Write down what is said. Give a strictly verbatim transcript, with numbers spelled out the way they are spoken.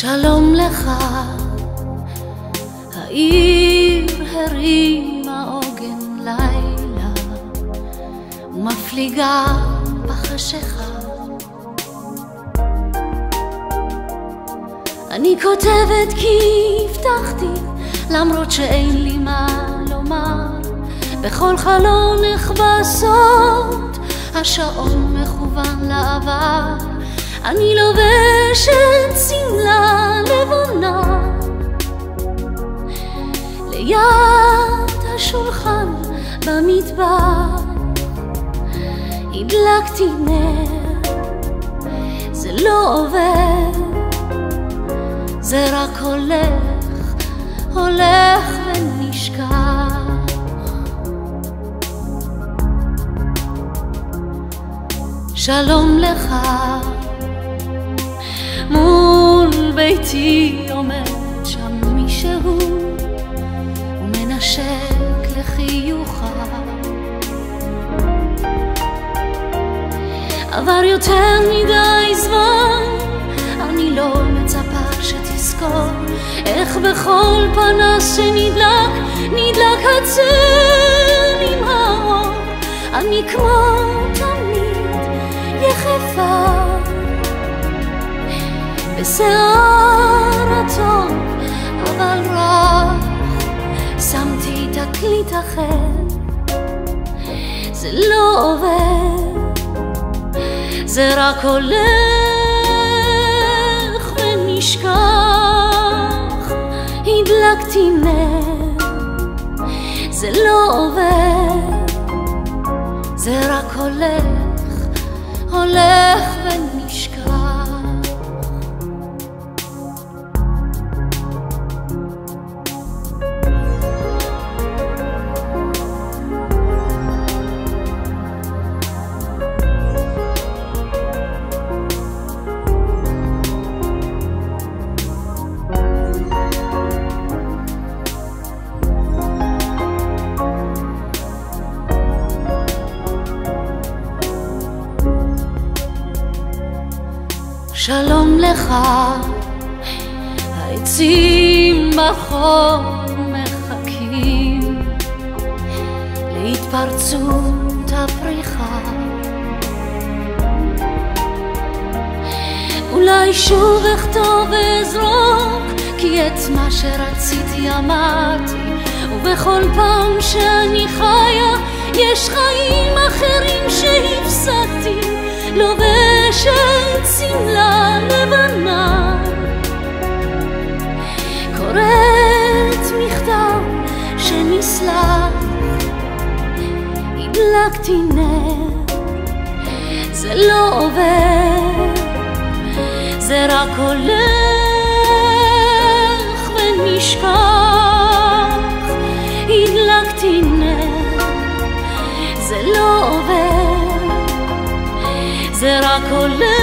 שלום לך, העיר הרימה עוגן לילה ומפליגה בחשיכה. אני כותבת כי הבטחתי, למרות שאין לי מה לומר. בכל חלון נחבסות, השעון מכוון לעבר. אני לובשת שמלה לבונה, ליד השולחן במטבח הדלקתי נר. זה לא עובד, זה רק הולך, הולך ונשכח. שלום לך, מול ביתי עומד שם מישהו ומנשק לחיוכה. עבר יותר מדי זמן, אני לא מצפה שתזכור איך בכל פנס שנדלק, נדלק הצל עם האור. אני כמו תמיד יחפה בשיער הטוב אבל רך, שמתי תקליט אחר. זה לא עובד, זה רק הולך ונשכח. הדלקתי נר, זה לא עובד, זה רק הולך, הולך ונשכח. שלום לך, העצים בחור מחכים להתפרצות הפריחה. אולי שוב אכתוב ואזרוק, כי את מה שרציתי אמרתי, ובכל פעם שאני חיה יש חיים אחרים שהפסדתי. לובשת שמלה לבנה, קוראת מכתב שנסלח. הדלקתי נר, זה לא עובד, זה רק הולך ונשכח. הדלקתי נר, זה לא עובד, זה רק הולך